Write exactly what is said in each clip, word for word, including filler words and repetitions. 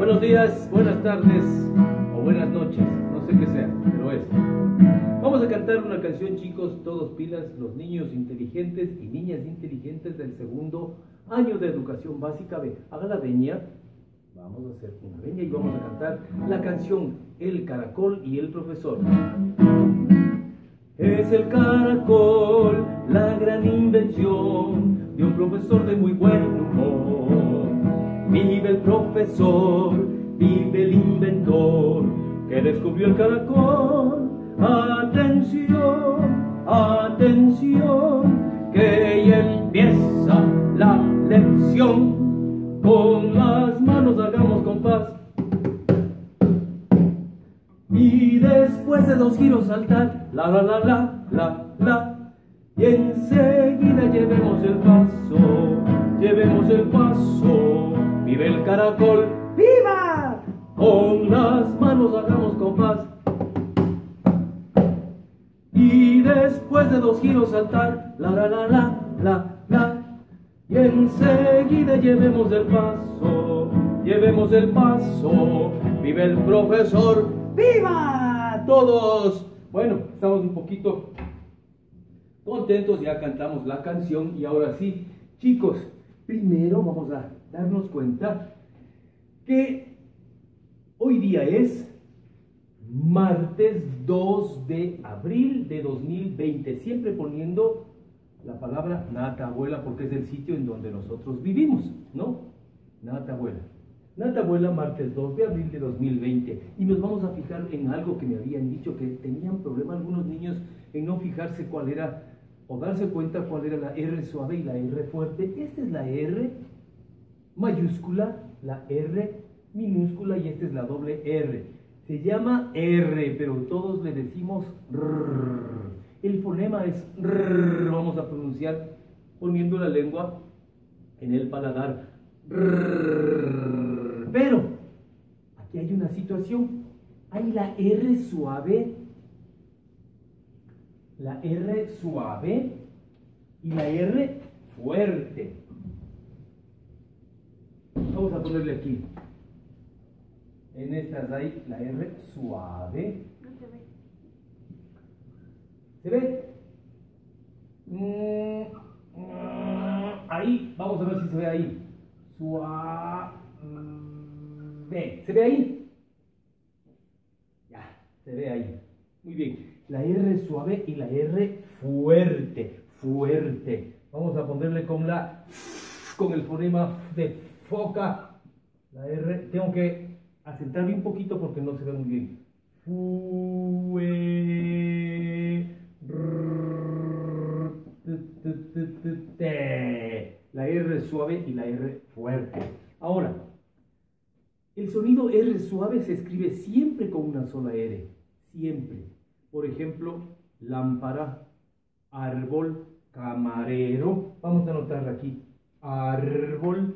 Buenos días, buenas tardes o buenas noches, no sé qué sea, pero es. Vamos a cantar una canción, chicos, todos pilas, los niños inteligentes y niñas inteligentes del segundo año de educación básica B. Haga la veña, vamos a hacer una veña y vamos a cantar la canción El Caracol y el Profesor. Es el caracol la gran invención de un profesor de muy buen humor. Vive el profesor, vive el inventor que descubrió el caracol. Atención, atención, que ya empieza la lección. Con las manos hagamos compás y después de dos giros saltar, la la la la la la, y enseguida llevemos el paso, llevemos el paso. Vive el caracol, ¡viva! Con las manos hagamos compás y después de dos giros saltar, la la la la la la, y enseguida llevemos el paso, llevemos el paso. Vive el profesor, ¡viva! Todos. Bueno, estamos un poquito contentos, ya cantamos la canción y ahora sí, chicos, primero vamos a darnos cuenta que hoy día es martes dos de abril de dos mil veinte, siempre poniendo la palabra Natabuela porque es el sitio en donde nosotros vivimos, ¿no? Natabuela. Natabuela, martes dos de abril de dos mil veinte. Y nos vamos a fijar en algo que me habían dicho que tenían problema algunos niños en no fijarse cuál era, o darse cuenta cuál era la R suave y la R fuerte. Esta es la R mayúscula, la R minúscula y esta es la doble R. Se llama R, pero todos le decimos R. El fonema es R. Vamos a pronunciar poniendo la lengua en el paladar. R. Pero aquí hay una situación. Hay la R suave, la R suave y la R fuerte. Vamos a ponerle aquí. En estas hay la R suave. No se ve. ¿Se ve? Mm, mm, ahí, vamos a ver si se ve ahí. Suave. ¿Se ve ahí? Ya, se ve ahí. Muy bien. La R suave y la R fuerte. Fuerte. Vamos a ponerle con la, con el fonema de foca. La R, tengo que asentarme un poquito porque no se ve muy bien. Fue, la R suave y la R fuerte. Ahora, el sonido R suave se escribe siempre con una sola R. Siempre. Por ejemplo, lámpara, árbol, camarero. Vamos a anotarla aquí. Árbol.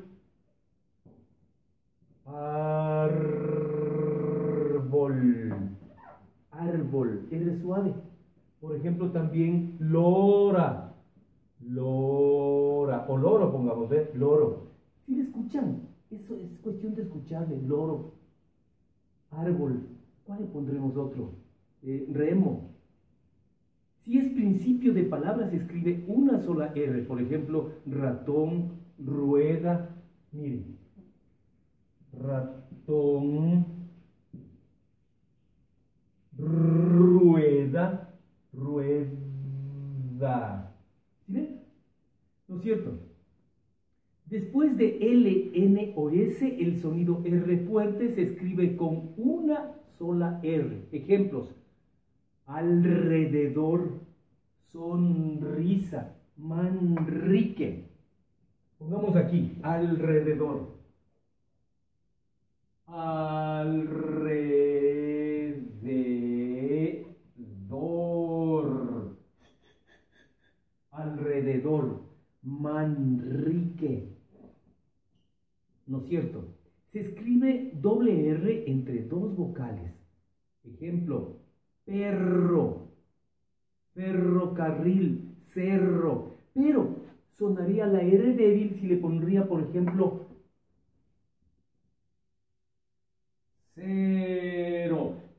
Árbol, árbol, R suave. Por ejemplo, también lora, lora, o loro, pongamos, ¿eh? Loro. ¿Sí le escuchan? Eso es cuestión de escucharle, loro. Árbol, ¿cuál le pondremos otro? Eh, remo. Si es principio de palabra, se escribe una sola R. Por ejemplo, ratón, rueda, miren. Ratón, rueda, rueda. ¿Sí ven? ¿No es cierto? Después de L, N o S, el sonido R fuerte se escribe con una sola R. Ejemplos: alrededor, sonrisa, manrique. Pongamos aquí, alrededor. Alrededor, alrededor, manrique. ¿No es cierto? Se escribe doble R entre dos vocales. Ejemplo, perro, ferrocarril, cerro. Pero sonaría la R débil si le pondría, por ejemplo,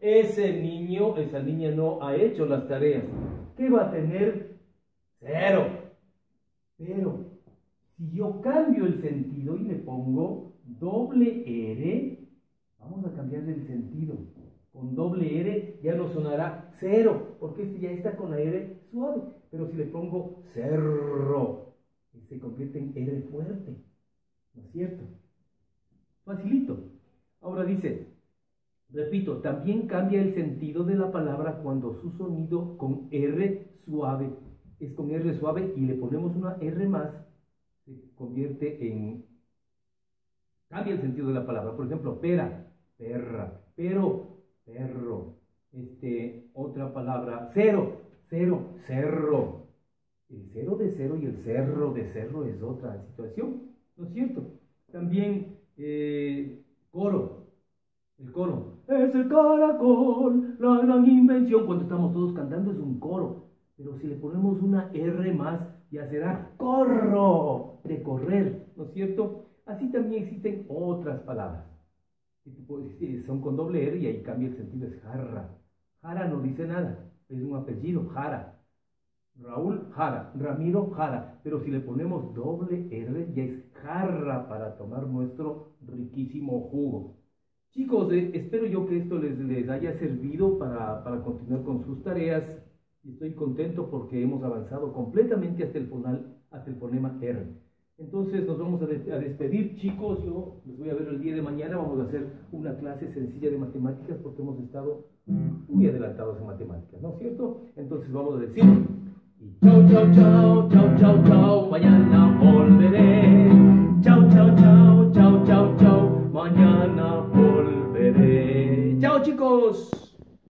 ese niño, esa niña no ha hecho las tareas. ¿Qué va a tener? Cero. Pero si yo cambio el sentido y le pongo doble R, vamos a cambiarle el sentido. Con doble R ya no sonará cero, porque este ya está con la R suave. Pero si le pongo cerro, se convierte en R fuerte. ¿No es cierto? Facilito. Ahora dice, repito, también cambia el sentido de la palabra cuando su sonido con R suave es con R suave y le ponemos una R más, se convierte en... Cambia el sentido de la palabra. Por ejemplo, pera, perra, pero, perro. Este, otra palabra, cero, cero, cerro. El cero de cero y el cerro de cerro es otra situación, ¿no es cierto? También, eh, coro. El coro. Es el caracol, la gran invención. Cuando estamos todos cantando es un coro. Pero si le ponemos una R más, ya será corro, de correr, ¿no es cierto? Así también existen otras palabras. Son con doble R y ahí cambia el sentido, es jarra. Jara no dice nada, es un apellido, Jara. Raúl, Jara. Ramiro, Jara. Pero si le ponemos doble R, ya es jarra para tomar nuestro riquísimo jugo. Chicos, eh, espero yo que esto les, les haya servido para, para continuar con sus tareas. Y estoy contento porque hemos avanzado completamente hasta el, fonal, hasta el fonema R. Entonces nos vamos a, de, a despedir, chicos. Yo les voy a ver el día de mañana. Vamos a hacer una clase sencilla de matemáticas porque hemos estado muy adelantados en matemáticas, ¿no es cierto? Entonces vamos a decir... Chau, chau, chau, chau, chau, chau, mañana volveré. Chau, chau, chau, chau, chau, chau, mañana volveré. Chao, chicos.